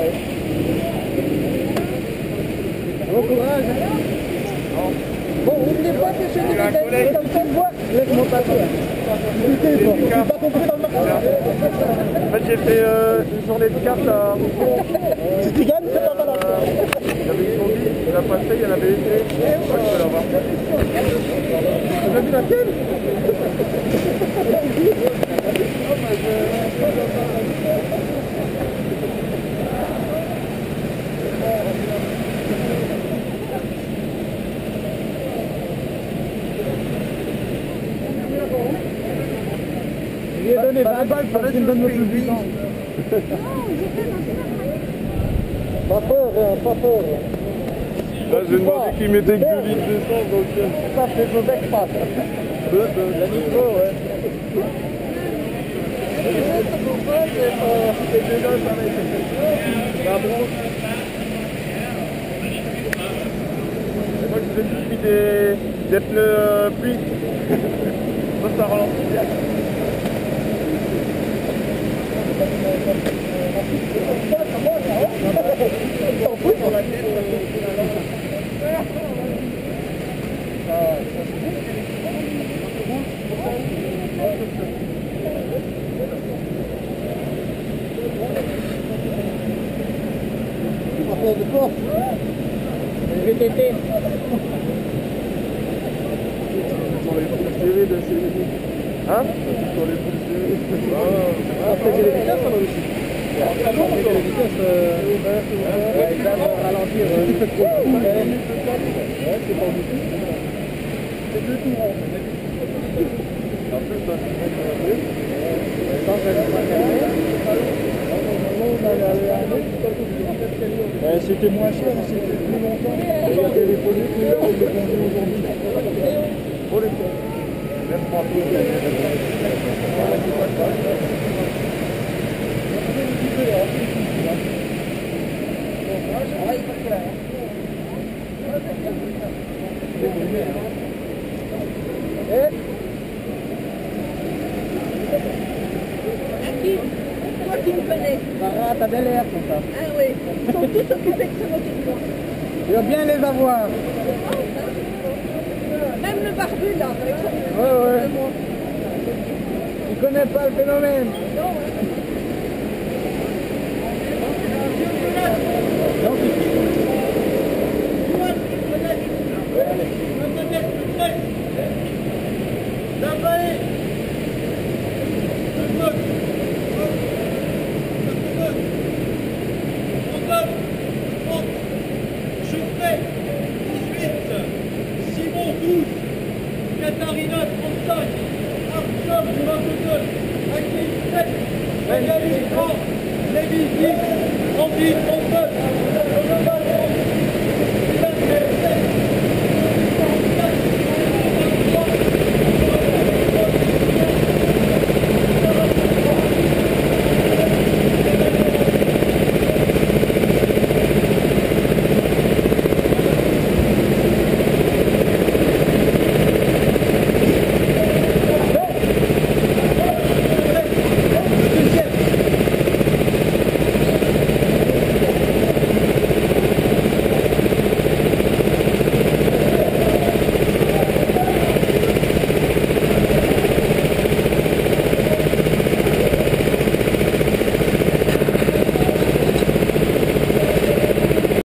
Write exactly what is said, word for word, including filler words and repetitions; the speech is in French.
Bon courage. Bon, n'oubliez pas que chez nous, comme ça, moi, laisse-moi passer. T'as pas compris dans le marché. En fait, j'ai fait euh, une journée de cartes à... Si tu gagnes, c'est pas mal. Il y avait une zombie, il a passé, il y en avait une. Moi, je peux l'avoir. Tu as vu la tienne? Je lui ai donné vingt balles pour qu'il me donne le plus vite. Pas peur, hein, pas peur. Là, j'ai demandé qu'il mettait que deux litres d'essence, donc... Ça, c'est le bec pas. La micro, ouais. Moi, je vous ai mis des, des pneus euh, pluie. Ça, ça ralentit bien. De quoi? V T T. Sur les poules serrées de chez nous. Hein? Sur les poules serrées. Après, j'ai les vitesses, ça va aussi. Après, les vitesses, euh, ils doivent ralentir. C'est trop cool. Ouais, c'est pas du tout. C'est deux tours. En plus, ça Ouais, c'était moins cher, mais c'était plus longtemps. Il a téléphoné qu'il a répondu aujourd'hui. pour les tours. Même pas tout. Toi qui me connais. Sarah, t'as bel air comme ça. Ah oui, ils sont tous occupés de se moquer de moi. Tu vas bien les avoir. Même le barbu là, avec son... Ouais, ouais. Tu connais pas le phénomène. Non, ouais. Non, Katharina trente-cinq, Arthur vingt-deux, Aki sept, Magali